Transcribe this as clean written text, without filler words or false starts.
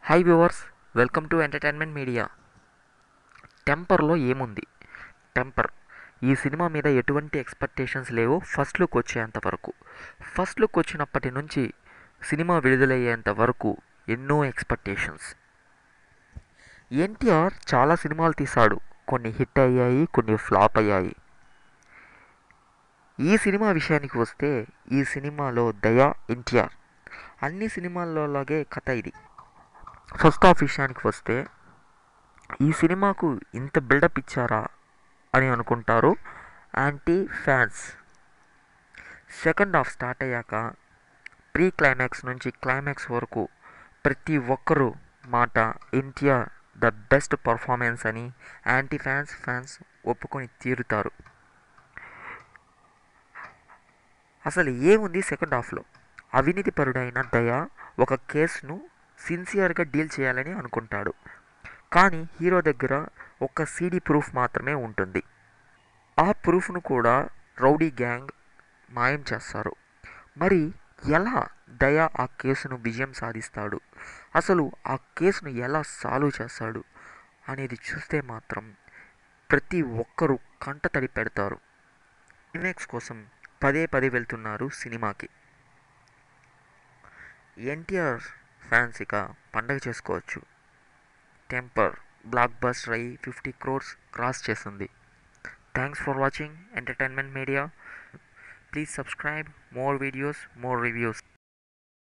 Hi viewers, welcome to entertainment media. టెంపర్లో ఏముంది? టెంపర్ ఈ సినిమా మీద ఎటువంటి ఎక్స్పెక్టేషన్స్ లేవు ఫస్ట్ లుక్ వచ్చేంత వరకు. ఫస్ట్ లుక్ వచ్చినప్పటి నుంచి సినిమా విడుదలయ్యేంత వరకు ఎన్నో ఎక్స్పెక్టేషన్స్. ఎన్టీఆర్ చాలా సినిమాలు తీశాడు, కొన్ని హిట్ అయ్యాయి, కొన్ని ఫ్లాప్ అయ్యాయి. ఈ సినిమా విషయానికి వస్తే ఈ సినిమాలో దయా, ఎన్టీఆర్ అన్ని సినిమాల్లోలాగే కథ ఇది. ఫస్ట్ హాఫ్ విషయానికి వస్తే ఈ సినిమాకు ఇంత బిల్డప్ ఇచ్చారా అని అనుకుంటారు anti fans. Second half start అయ్యాక ప్రీ క్లైమాక్స్ నుంచి క్లైమాక్స్ వరకు ప్రతి ఒక్కరూ మాట ఎన్టీఆర్ ద బెస్ట్ పర్ఫార్మెన్స్ అని యాంటీ ఫ్యాన్స్ ఒప్పుకొని తీరుతారు. అసలు ఏముంది సెకండ్ హాఫ్లో? అవినీతి పరుడైన దయ ఒక కేసును సిన్సియర్గా డీల్ చేయాలని అనుకుంటాడు. కానీ హీరో దగ్గర ఒక సీడీ ప్రూఫ్ మాత్రమే ఉంటుంది. ఆ ప్రూఫ్ను కూడా రౌడీ గ్యాంగ్ మాయం చేస్తారు. మరి ఎలా దయ ఆ కేసును విజయం సాధిస్తాడు, అసలు ఆ కేసును ఎలా సాల్వ్ చేస్తాడు అనేది చూస్తే మాత్రం ప్రతి ఒక్కరూ కంటతడి పెడతారు. క్లైమాక్స్ కోసం పదే వెళ్తున్నారు సినిమాకి. ఎన్టీఆర్ ఫ్యాన్స్ ఇక పండగ చేసుకోవచ్చు. టెంపర్ బ్లాక్ బస్టర్ అయ్యి 50 crores క్రాస్ చేసింది. Thanks for watching entertainment media. Please subscribe. More videos, more reviews.